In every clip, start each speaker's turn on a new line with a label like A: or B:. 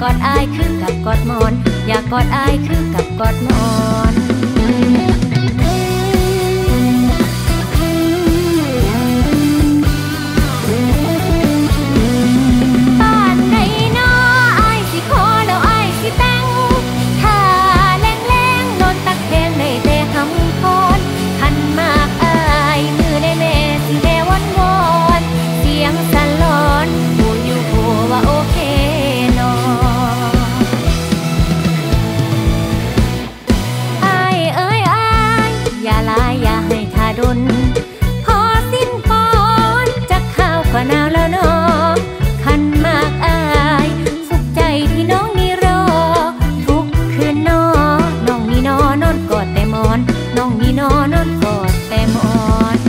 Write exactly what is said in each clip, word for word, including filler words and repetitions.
A: อดอายคือกับกอดหมอนอยากกอดอายคือกับกอดหมอนพอสิ้นฝนจะเข้าก็หนาวแล้วเนาะคันมากอายสุขใจที่น้องนี่รอทุกคืนนอนน้องนี่นอนนอนกอดแต่หมอนน้องนี่นอนนอนกอดแต่หมอน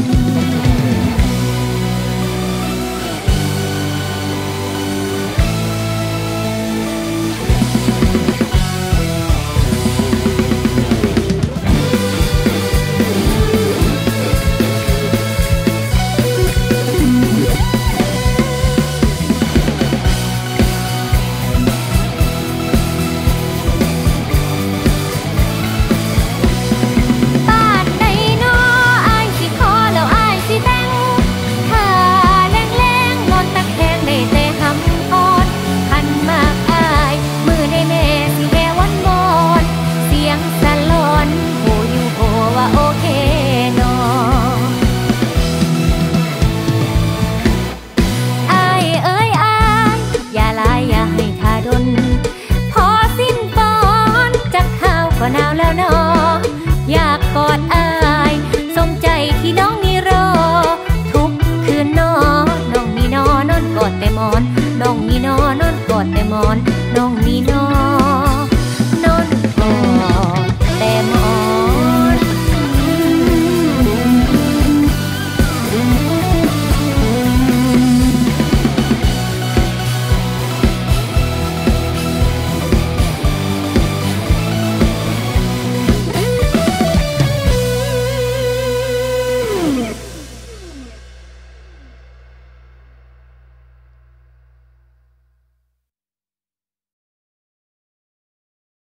A: หนาวแล้วเนาะอยากกอดอายสมใจที่น้องนี่รอทุกคืนนอนน้องนี่นอนนอนกอดแต่หมอนน้องนี่นอนนอนกอดแต่หมอน